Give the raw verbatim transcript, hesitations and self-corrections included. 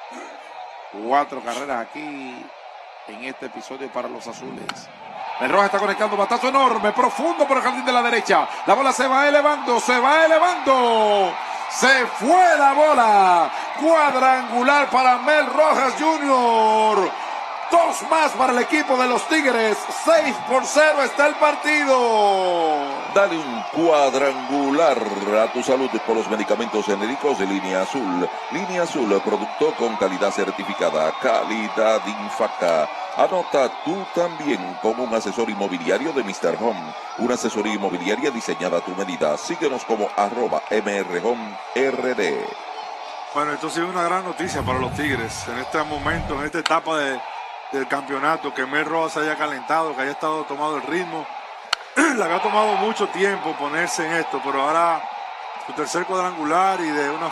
Cuatro carreras aquí en este episodio para los azules. El Rojas está conectando un batazo enorme, profundo por el jardín de la derecha. La bola se va elevando, se va elevando. Se fue la bola. Cuadrangular para Mel Rojas junior Dos más para el equipo de los Tigres. Seis por cero está el partido. Dale un cuadrangular a tu salud por los medicamentos genéricos de Línea Azul. Línea Azul, producto con calidad certificada, calidad Infaca. Anota tú también como un asesor inmobiliario de mister Home. Una asesoría inmobiliaria diseñada a tu medida. Síguenos como arroba mrhomerd. Bueno, esto ha sido una gran noticia para los Tigres. En este momento, en esta etapa de, del campeonato, que Mel Rojas haya calentado, que haya estado tomado el ritmo. Le había tomado mucho tiempo ponerse en esto, pero ahora su tercer cuadrangular y de una